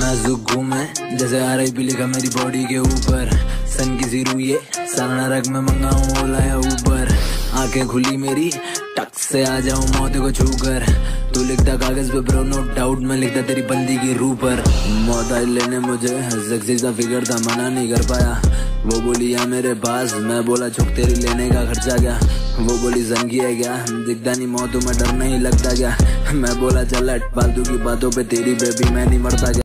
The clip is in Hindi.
नाजुक घूमे जैसे RIP लिखा मेरी बॉडी के ऊपर। सन की सी रूये सारा नरक में मंगाऊं ओला या ऊपर। आंखें खुली मेरी टक से आ जाऊं मौत को छूकर। तू लिखता कागज पे ब्रो नो डाउट, मैं लिखता तेरी बंदी की रूह पर। मौत आई लेने मुझे सेक्सी सा फिगर था, मना नहीं कर पाया। वो बोली या मेरे पास, मैं बोला छुक तेरी लेने का खर्चा क्या। वो बोली जंगी है क्या, दिखता नहीं मौत में डर नहीं लगता क्या। मैं बोला चल हट फालतू की बातों पे, तेरी बेबी मैं नहीं मरता क्या।